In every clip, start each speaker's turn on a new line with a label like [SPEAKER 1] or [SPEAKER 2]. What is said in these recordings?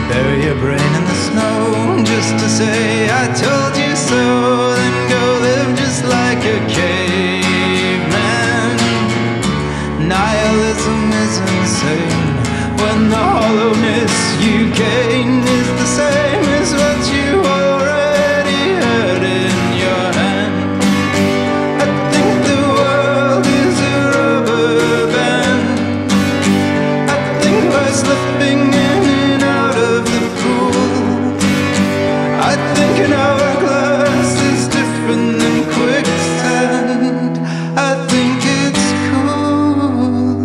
[SPEAKER 1] Bury your brain in the snow just to say I told you so. Then go live just like a caveman. Nihilism is insane when the hollowness you gain is the same as what you already had in your hand. I think the world is a rubber band. I think we're slipping in and out of the pool. I think an hourglass is different than quicksand. I think it's cool.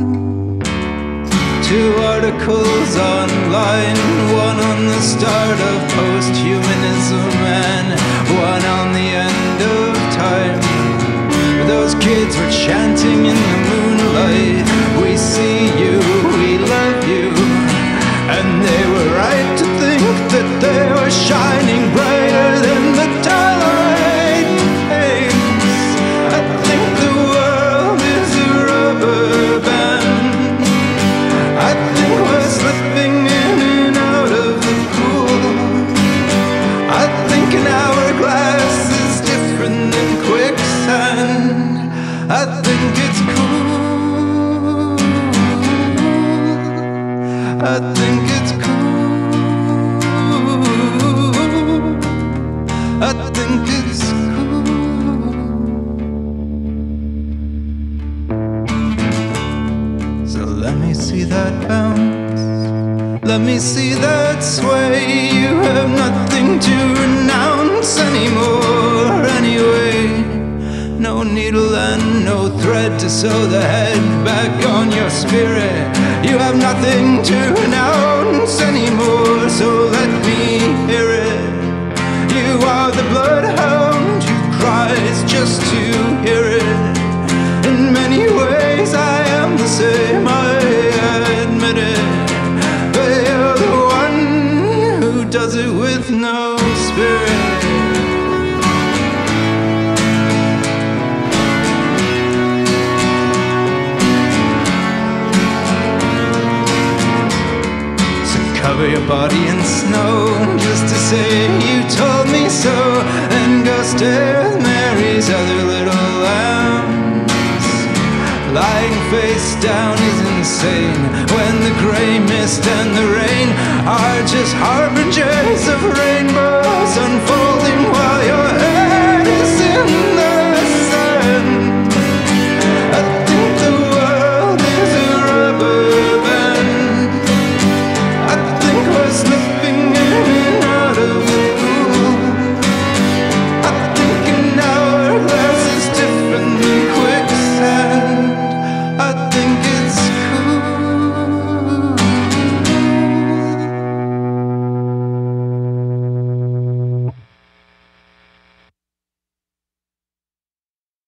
[SPEAKER 1] 2 articles online, one on the start of posthumanism and one on the end of time. Those kids were chanting in the moonlight, we see you, we love you. And they were right to think that they were shining brighter than the twilight flames. I think the world is a rubber band. I think we're slipping in and out of the pool. I think an hourglass is different than quicksand. I think it's cool. I think it's cool. I think it's cool. So let me see that bounce. Let me see that sway. You have nothing to renounce anymore anyway. No needle and no thread to sew the head back on your spirit. You have nothing to renounce anymore, so let me hear it. You are the bloodhound who cries just to hear it. In many ways I am the same, I admit it. But you're the one who does it with no spirit. Cover your body in snow just to say you told me so. And go stay with Mary's other little lambs. Lying face down is insane when the gray mist and the rain are just harbingers